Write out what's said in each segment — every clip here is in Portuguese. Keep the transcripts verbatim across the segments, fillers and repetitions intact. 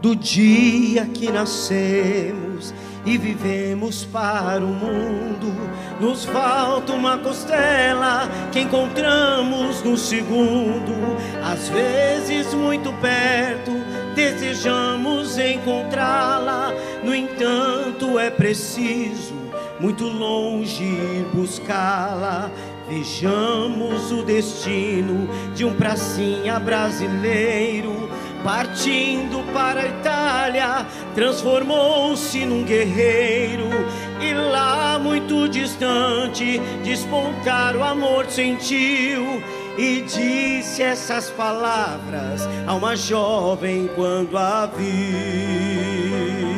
do dia que nascemos e vivemos para o mundo. Nos falta uma costela que encontramos no segundo. Às vezes muito perto desejamos encontrá-la, no entanto é preciso muito longe ir buscá-la. Vejamos o destino de um pracinha brasileiro, partindo para a Itália, transformou-se num guerreiro. E lá muito distante despontar o amor sentiu, e disse essas palavras a uma jovem quando a viu.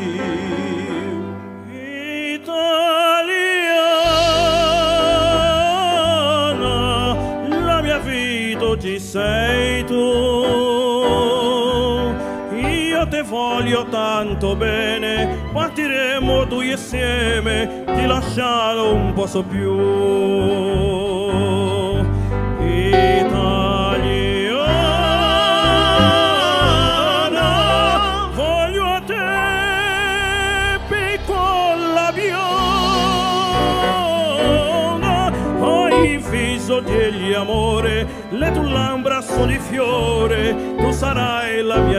Italiana, la mia vita ci sei tu. Io te voglio tanto bene, partiremo due insieme, ti lasciare un posso più. Italiana, voglio a te, piccola bionda, hai il viso degli amore, le tue labbra sono di fiore, tu sarai la mia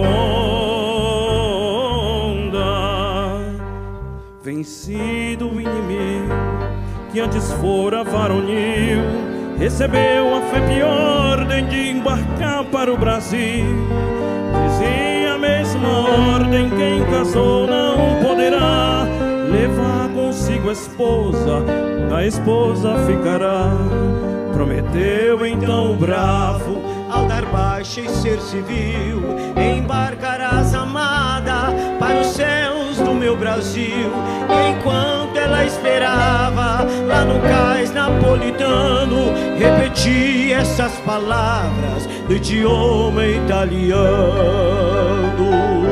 Gioconda. Vencido o inimigo que antes fora varonil, recebeu a fé pior de embarcar para o Brasil. Dizia a mesma ordem: quem casou não poderá levar consigo a esposa, a esposa ficará. Prometeu então o bravo, ao dar baixa e ser civil, embarcarás amada para os céus do meu Brasil. E enquanto ela esperava lá no cais napolitano, repetia essas palavras do idioma italiano.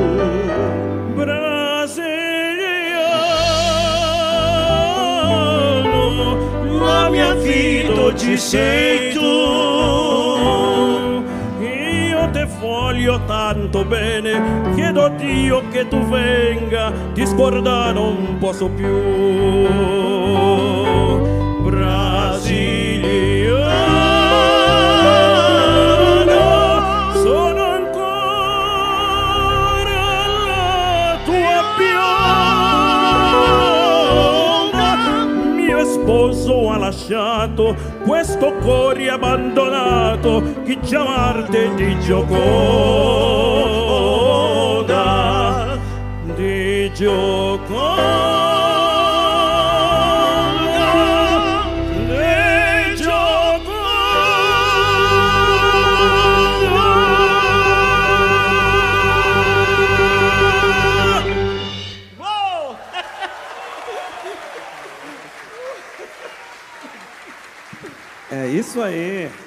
Brasiliano, la mia vita ci sei tu. Io te voglio tanto bene, chiedo a Dio che tu venga, ti scordare non posso più. Brasiliano, sono ancora la tua bionda. Mio sposo ha lasciato questo cuore abbandonato, chi chiamarti di Gioconda, di Gioconda, di Gioconda. Uou! É isso aí.